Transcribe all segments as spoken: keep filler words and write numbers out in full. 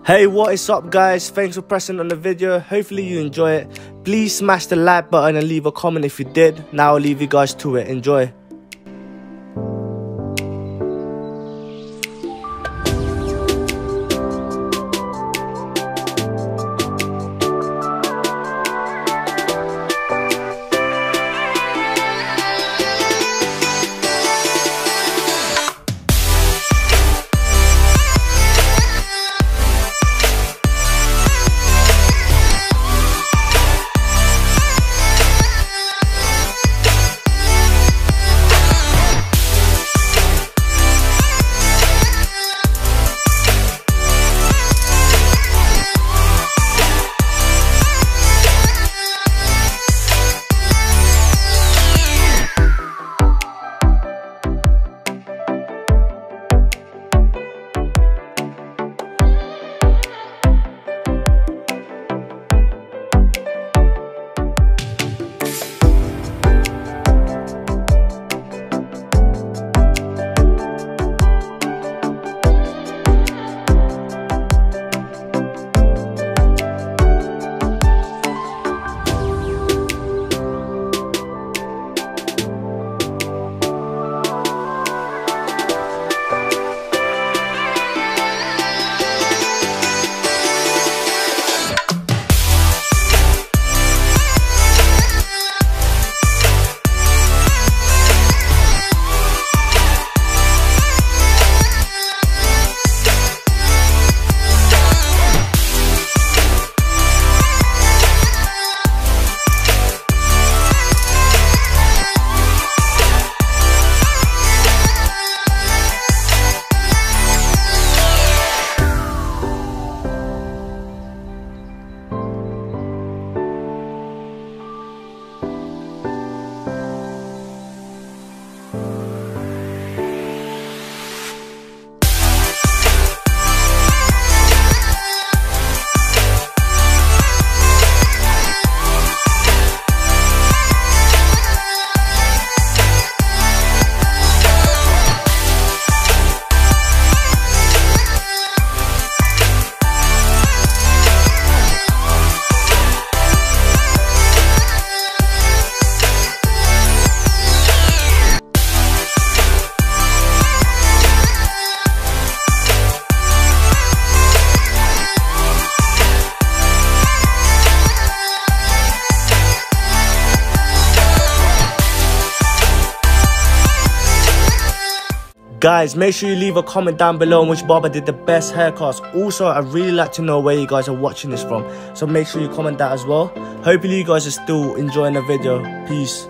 Hey, what is up guys? Thanks for pressing on the video. Hopefully you enjoy it. Please smash the like button and leave a comment if you did. Now I'll leave you guys to it. Enjoy. Guys, make sure you leave a comment down below on which barber did the best haircuts. Also, I'd really like to know where you guys are watching this from, so make sure you comment that as well. Hopefully you guys are still enjoying the video. Peace.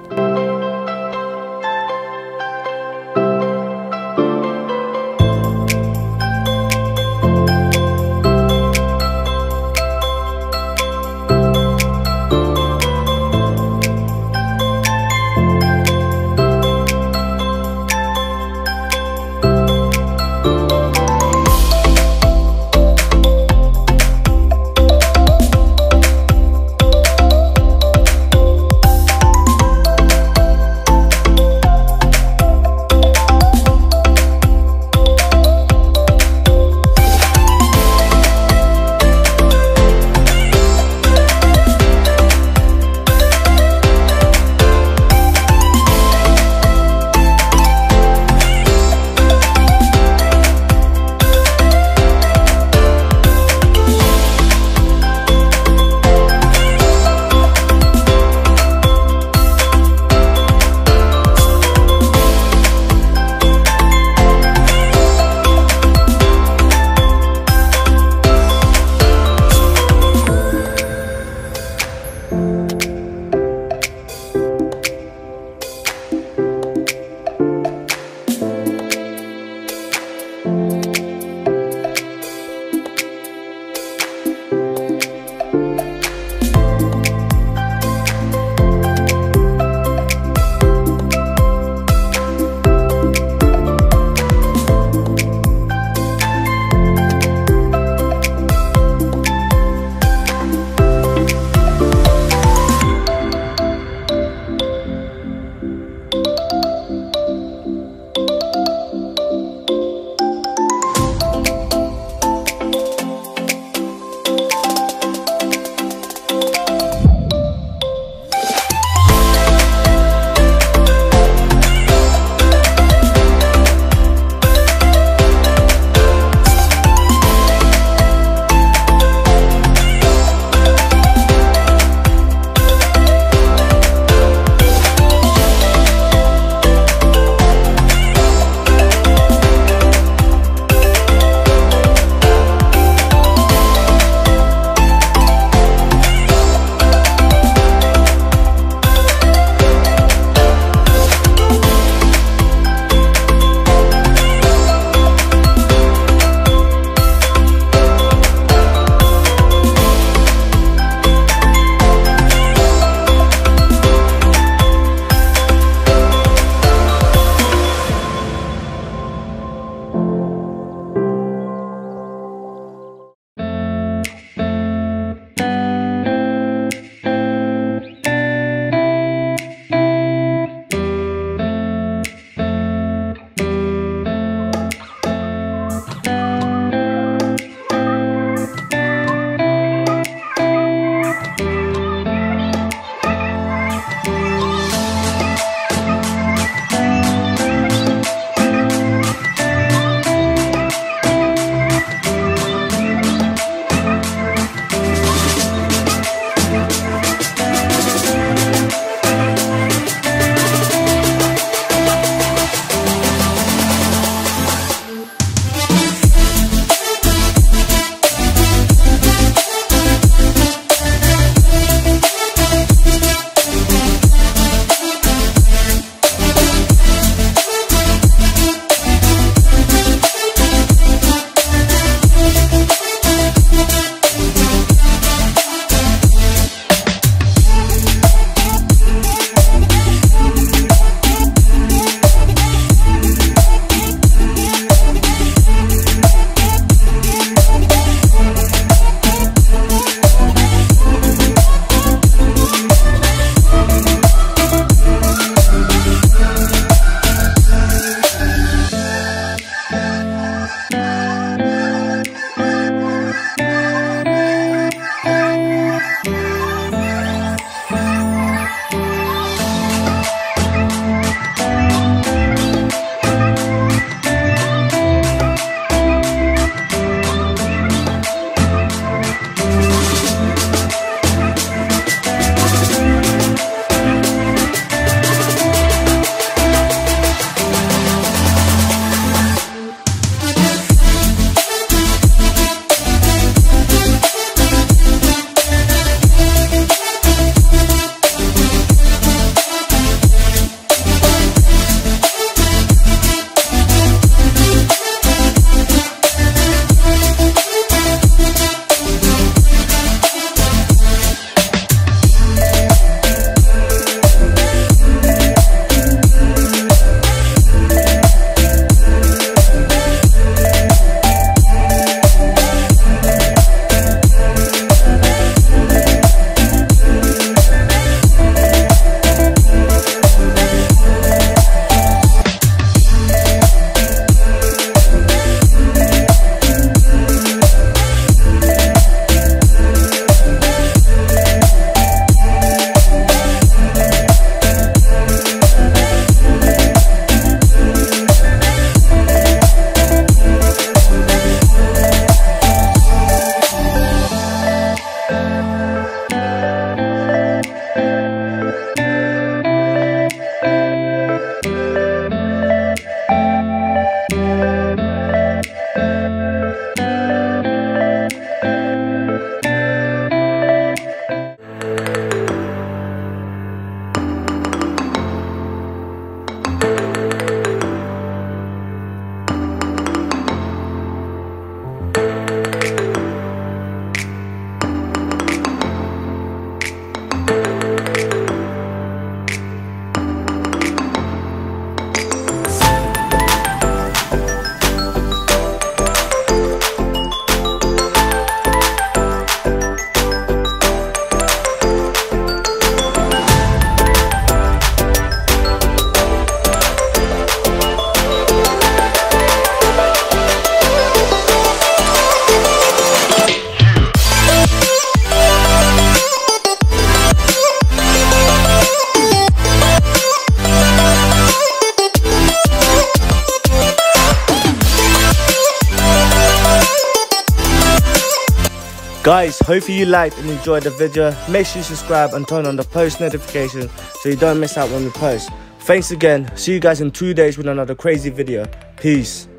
Guys, hopefully you liked and enjoyed the video. Make sure you subscribe and turn on the post notification so you don't miss out when we post. Thanks again. See you guys in two days with another crazy video. Peace.